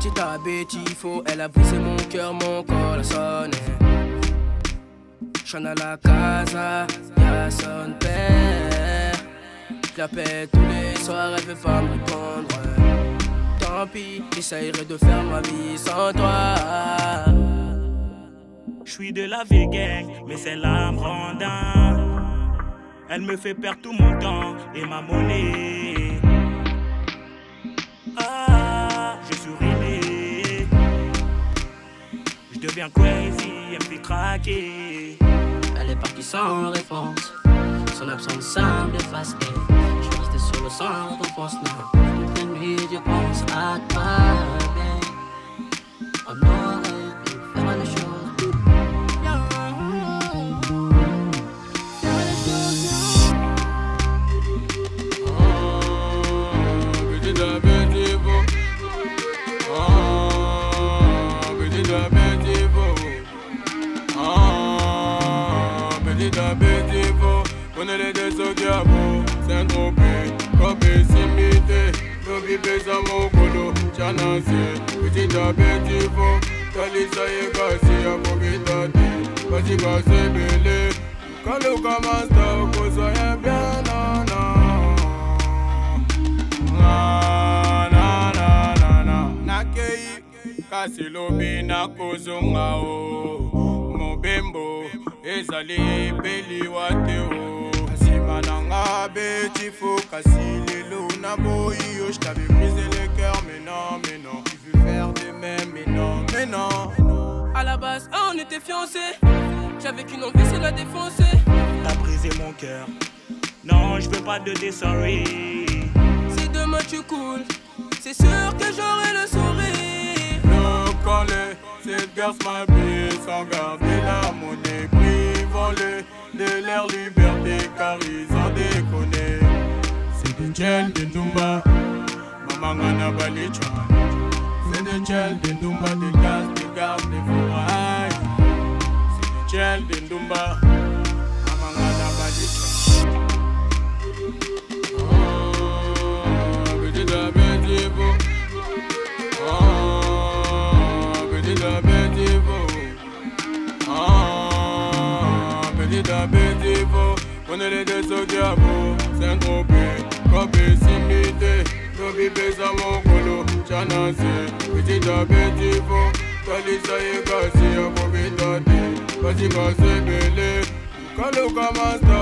Petite abétifo, elle a brisé mon cœur, mon corps la sonne. J'suis à la casa, y'a son père. J'lappelle tous les soirs, elle veut pas me répondre. Tant pis, j'essayerai de faire ma vie sans toi. J'suis de la vieille gang, mais celle-là me rend dingue. Elle me fait perdre tout mon temps et ma monnaie. Ah, je suis ruiné. Je deviens crazy, elle me fait craquer. Elle est partie sans réponse. Son absence semble effacée. Je suis resté solo sans réponse. Non, toutes les nuits je pense à toi, babe. On aurait pu faire les choses. Prenez les deux au diable, Saint-Tropez, Copé, Simité, Nobibé, Samokolo, Tchanassé, petit appétit, Talisa et Gassi, Apobitati, vas-y, Gassé, Bélé, quand le commence, vous soyez bien, non, non. Nakei, Kassilobi, Nakozonga, Mobembo, Ezali, Beli, Wateo. Mananga bétifo, Kassi Lelo, Naboy, je t'avais brisé le cœur, mais non, tu veux faire des mêmes, mais non. À la base, on était fiancés, j'avais qu'une envie, c'est la défoncer. T'as brisé mon cœur, non, je veux pas de tes sorry. Si demain tu coules, c'est sûr que j'aurai le sourire. Le collet, cette garce m'a payé sans garder la monnaie, privons-les de leur liberté car ils ont déconné. C'est des gels de Ndumba, Maman Ngana Balicha. C'est des gels de Ndumba, des gaz, des gardes, des fourrailles. C'est des gels de Ndumba, Maman Ngana Balicha. Oh, petit appétit-vous. Oh, petit appétit-vous. Petit appétit-vous. Prenez les deux au diable, Saint-Tropez, Copé, Simité, Nobibé, Samokolo, Tchanassé, petit appétit-vous. Talisa et Gassi, Apobitati, vas-y, Gassé, Bélé, quand le commence.